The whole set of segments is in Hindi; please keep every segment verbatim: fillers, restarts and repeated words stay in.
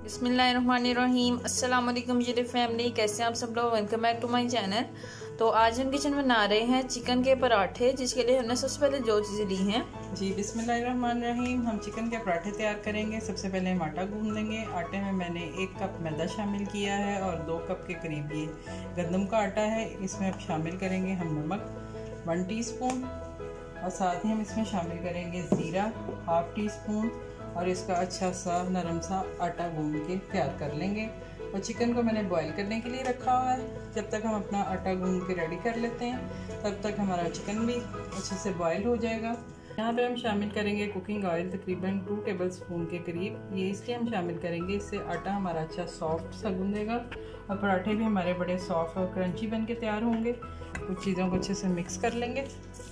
बिस्मिल्लाहिर्रहमानिर्रहीम। अस्सलाम वालेकुम मेरी फैमिली, कैसे हैं आप सब लोग। Welcome back to my channel. तो आज हम किचन में बना रहे हैं चिकन के पराठे, जिसके लिए हमने सबसे पहले जो चीज़ें ली हैं जी बिस्मिल्लाहिर्रहमानिर्रहीम। हम चिकन के पराठे तैयार करेंगे। सबसे पहले हम आटा गूंद लेंगे। आटे में मैंने एक कप मैदा शामिल किया है और दो कप के करीब ये गंदम का आटा है। इसमें अब शामिल करेंगे हम नमक वन टीस्पून और साथ ही हम इसमें शामिल करेंगे ज़ीरा हाफ टी स्पून और इसका अच्छा सा नरम सा आटा गूंद के तैयार कर लेंगे। और चिकन को मैंने बॉईल करने के लिए रखा हुआ है। जब तक हम अपना आटा गूंद के रेडी कर लेते हैं तब तक हमारा चिकन भी अच्छे से बॉईल हो जाएगा। यहाँ पे हम शामिल करेंगे कुकिंग ऑयल तकरीबन टू टेबल स्पून के करीब। ये इसलिए हम शामिल करेंगे, इससे आटा हमारा अच्छा सॉफ्ट सा गूंदेगा और पराठे भी हमारे बड़े सॉफ्ट और क्रंची बन के तैयार होंगे। कुछ चीज़ों को अच्छे से मिक्स कर लेंगे।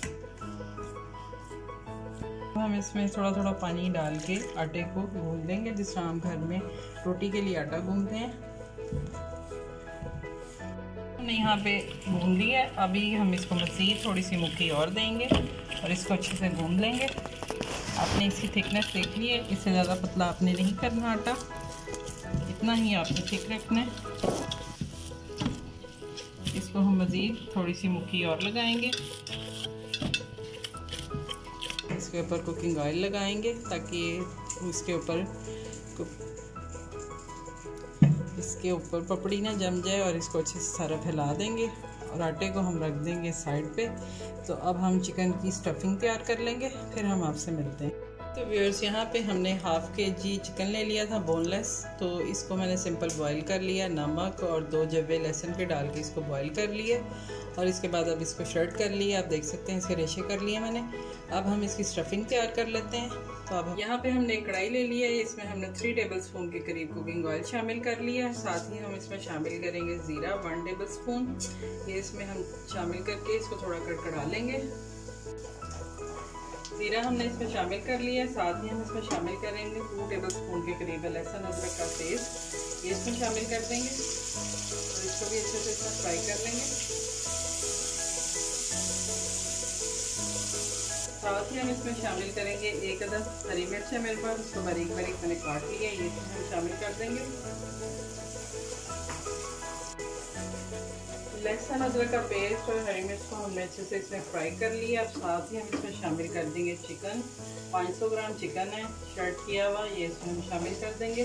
हम इसमें थोड़ा थोड़ा पानी डाल के आटे को गूंद लेंगे, जिस तरह हम घर में रोटी के लिए आटा गूंदते हैं। हमने यहाँ पे गूंद लिया है। अभी हम इसको मज़ीद थोड़ी सी मुट्ठी और देंगे और इसको अच्छे से गूंद लेंगे। आपने इसकी थिकनेस देख ली है, इससे ज़्यादा पतला आपने नहीं करना आटा, इतना ही आपने थिक रखना है। इसको हम मज़ीद थोड़ी सी मुट्ठी और लगाएंगे। इसके ऊपर कुकिंग ऑयल लगाएंगे ताकि उसके ऊपर इसके ऊपर पपड़ी ना जम जाए और इसको अच्छे से सारा फैला देंगे और आटे को हम रख देंगे साइड पे। तो अब हम चिकन की स्टफिंग तैयार कर लेंगे, फिर हम आपसे मिलते हैं। तो व्यूअर्स, यहाँ पे हमने हाफ के जी चिकन ले लिया था बोनलेस। तो इसको मैंने सिंपल बॉईल कर लिया, नमक और दो जब्बे लहसुन के डाल के इसको बॉईल कर लिए और इसके बाद अब इसको शर्ट कर लिया। आप देख सकते हैं इसके रेशे कर लिए मैंने। अब हम इसकी स्टफिंग तैयार कर लेते हैं। तो अब यहाँ पे हमने एक कढ़ाई ले लिया है, इसमें हमने थ्री टेबल स्पून के करीब कुकिंग ऑयल शामिल कर लिया है। साथ ही हम इसमें शामिल करेंगे ज़ीरा वन टेबल स्पून। ये इसमें हम शामिल करके इसको थोड़ा कड़कड़ा लेंगे। ज़ीरा हमने इसमें शामिल कर लिया है। साथ ही हम इसमें शामिल करेंगे टू टेबल स्पून के करीब लहसुन अदरक का पेस्ट, ये इसमें शामिल कर देंगे और इसको भी अच्छे से इसमें फ्राई कर लेंगे। साथ ही हम इसमें शामिल करेंगे एक अदद हरी मिर्च है मेरे पास, उसको बारीक बारीक मैंने काट लिया, ये इसमें हम शामिल कर देंगे। लहसुन अदरक का पेस्ट और हरी मिर्च को हमने अच्छे से इसमें फ्राई कर लिया। अब साथ ही हम इसमें शामिल कर देंगे चिकन। पाँच सौ ग्राम चिकन है शर्ट किया हुआ, ये इसमें हम शामिल कर देंगे।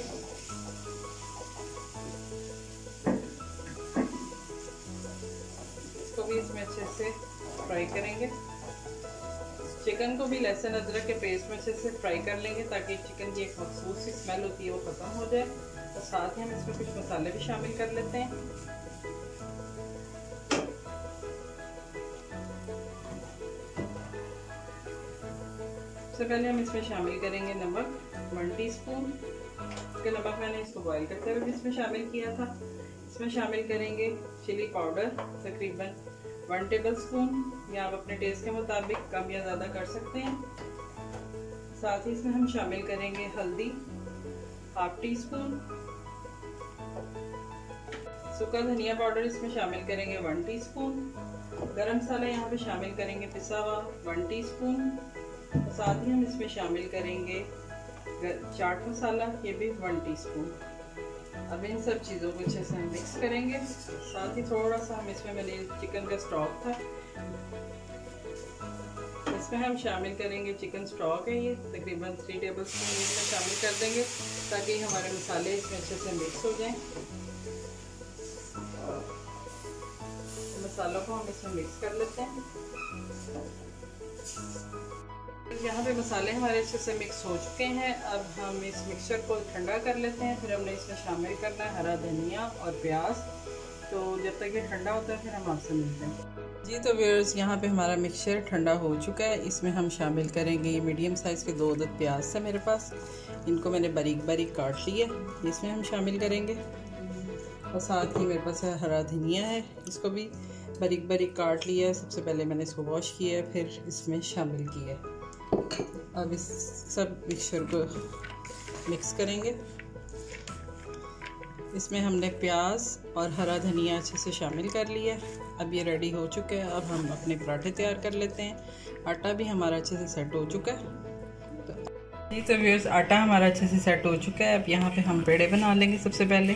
इसको भी इसमें अच्छे से फ्राई करेंगे। चिकन को भी लहसुन अदरक के पेस्ट में अच्छे से फ्राई कर लेंगे ताकि चिकन की एक मखसूस सी स्मेल होती है वो ख़त्म हो जाए। और साथ ही हम इसमें कुछ मसाले भी शामिल कर लेते हैं। सबसे पहले हम इसमें शामिल करेंगे नमक वन टीस्पून। इसके नमक मैंने इसको बॉईल करते हुए इसमें शामिल किया था। इसमें शामिल करेंगे चिली पाउडर तकरीबन वन टेबल स्पून, या आप अपने टेस्ट के मुताबिक कम या ज़्यादा कर सकते हैं। साथ ही इसमें हम शामिल करेंगे हल्दी हाफ टी स्पून। सूखा धनिया पाउडर इसमें शामिल करेंगे वन टीस्पून। गरम मसाला यहाँ पे शामिल करेंगे पिसा हुआ वन टीस्पून। साथ ही हम इसमें शामिल करेंगे चाट मसाला, ये भी वन टीस्पून। अब इन सब चीज़ों को अच्छे से हम मिक्स करेंगे। साथ ही थोड़ा सा हम इसमें मैंने चिकन का स्टॉक था, इसमें हम शामिल करेंगे चिकन स्टॉक है, ये तकरीबन थ्री टेबल स्पून इसमें शामिल कर देंगे ताकि हमारे मसाले इसमें अच्छे से मिक्स हो जाएं। मसालों को हम इसमें मिक्स कर लेते हैं। यहाँ पे मसाले हमारे अच्छे से मिक्स हो चुके हैं। अब हम इस मिक्सचर को ठंडा कर लेते हैं। फिर हमने इसमें शामिल करना है हरा धनिया और प्याज। तो जब तक ये ठंडा होता है फिर हम आपसे मिलते हैं। जी तो व्यूअर्स, यहाँ पे हमारा मिक्सचर ठंडा हो चुका है। इसमें हम शामिल करेंगे ये मीडियम साइज़ के दो अदद प्याज थे मेरे पास, इनको मैंने बारीक बारीक काट लिया, इसमें हम शामिल करेंगे। और साथ ही मेरे पास हरा धनिया है, इसको भी बारीक बारीक काट लिया है। सबसे पहले मैंने इसको वॉश किया है, फिर इसमें शामिल किया है। अब इस सब मिक्सचर को मिक्स करेंगे। इसमें हमने प्याज और हरा धनिया अच्छे से शामिल कर लिया। अब ये रेडी हो चुके हैं। अब हम अपने पराठे तैयार कर लेते हैं। आटा भी हमारा अच्छे से सेट हो चुका है। तो जी तो व्यूअर्स, आटा हमारा अच्छे से सेट हो चुका है। अब यहाँ पे हम पेड़े बना लेंगे। सबसे पहले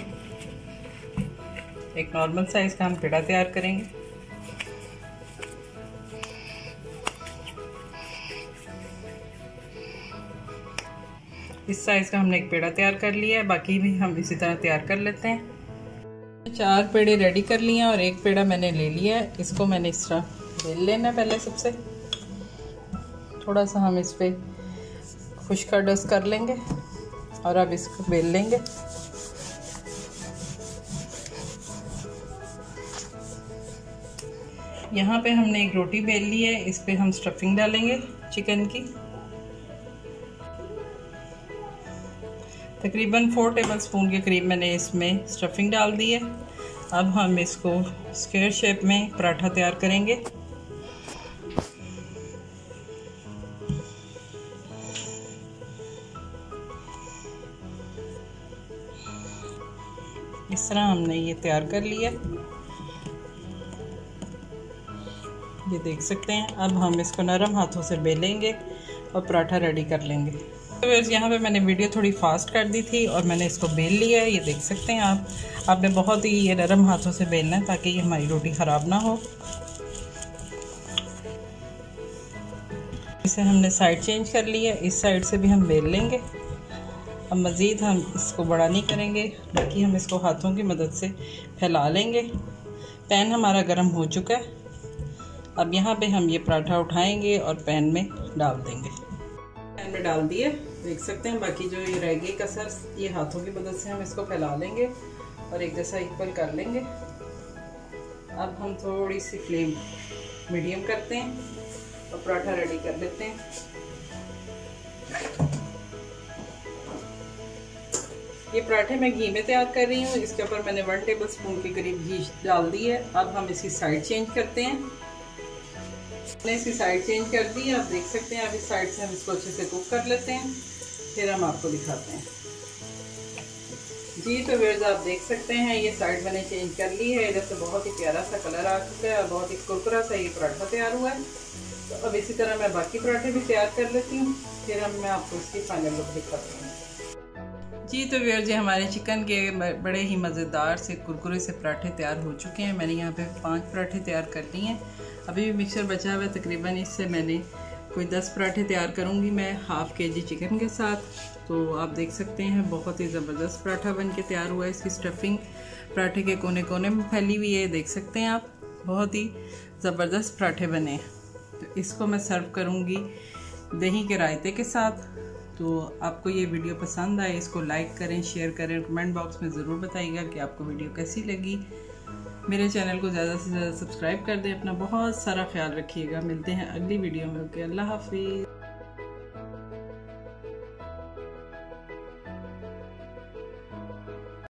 एक नॉर्मल साइज का हम पेड़ा तैयार करेंगे। इस साइज का हमने एक पेड़ा तैयार कर लिया है, बाकी भी हम इसी तरह तैयार कर लेते हैं। चार पेड़े रेडी कर लिए और एक पेड़ा मैंने ले लिया है। इसको मैंने इस तरह बेल लेना है। पहले सबसे थोड़ा सा हम इस पे खुश्क डस्ट कर लेंगे और अब इसको बेल लेंगे। यहाँ पे हमने एक रोटी बेल ली है, इस पे हम स्टफिंग डालेंगे चिकन की। तकरीबन फोर टेबल स्पून के करीब मैंने इसमें स्टफिंग डाल दी है। अब हम इसको स्क्वायर शेप में पराठा तैयार करेंगे। इस तरह हमने ये तैयार कर लिया, ये देख सकते हैं। अब हम इसको नरम हाथों से बेलेंगे और पराठा रेडी कर लेंगे। तो यहाँ पे मैंने वीडियो थोड़ी फास्ट कर दी थी और मैंने इसको बेल लिया है, ये देख सकते हैं आप। आपने बहुत ही ये नरम हाथों से बेलना है ताकि ये हमारी रोटी ख़राब ना हो। इसे हमने साइड चेंज कर लिया, इस साइड से भी हम बेल लेंगे। अब मज़ीद हम इसको बड़ा नहीं करेंगे, बाकी हम इसको हाथों की मदद से फैला लेंगे। पैन हमारा गर्म हो चुका है। अब यहाँ पे हम ये पराठा उठाएंगे और पैन में डाल देंगे। पैन में डाल दिए, देख सकते हैं। बाकी जो ये रह गई कसर, ये हाथों की मदद से हम इसको फैला लेंगे और एक जैसा इक्वल कर लेंगे। अब हम थोड़ी सी फ्लेम मीडियम करते हैं और पराठा रेडी कर लेते हैं। ये पराठे मैं घी में तैयार कर रही हूँ। इसके ऊपर मैंने वन टेबल स्पून के करीब घी डाल दी है। अब हम इसकी साइड चेंज करते हैं। मैंने इसकी साइड चेंज कर दी है, आप देख सकते हैं। अब इस साइड से हम इसको अच्छे से कुक कर लेते हैं, फिर हम आपको दिखाते हैं। जी तो व्यूअर्स, आप देख सकते हैं ये साइड मैंने चेंज कर ली है। इधर से बहुत ही प्यारा सा कलर आ चुका है और बहुत ही कुरकुरा सा ये पराठा तैयार हुआ है। तो अब इसी तरह मैं बाकी पराठे भी तैयार कर लेती हूँ, फिर हम मैं आपको इसकी फाइनल लुक दिखाती हूँ। जी तो व्यूअर्स, जी हमारे चिकन के बड़े ही मज़ेदार से कुरकुरे से पराठे तैयार हो चुके हैं। मैंने यहाँ पे पांच पराठे तैयार कर लिए हैं। अभी भी मिक्सचर बचा हुआ है, तकरीबन इससे मैंने कोई दस पराठे तैयार करूँगी मैं हाफ़ के जी चिकन के साथ। तो आप देख सकते हैं बहुत ही ज़बरदस्त पराठा बन के तैयार हुआ है। इसकी स्टफिंग पराठे के कोने कोने में फैली हुई है, देख सकते हैं आप। बहुत ही ज़बरदस्त पराठे बने। तो इसको मैं सर्व करूँगी दही के रायते के साथ। तो आपको ये वीडियो पसंद आए, इसको लाइक करें, शेयर करें, कमेंट बॉक्स में ज़रूर बताइएगा कि आपको वीडियो कैसी लगी। मेरे चैनल को ज़्यादा से ज़्यादा सब्सक्राइब कर दें। अपना बहुत सारा ख्याल रखिएगा। मिलते हैं अगली वीडियो में। ओके, अल्लाह हाफिज़।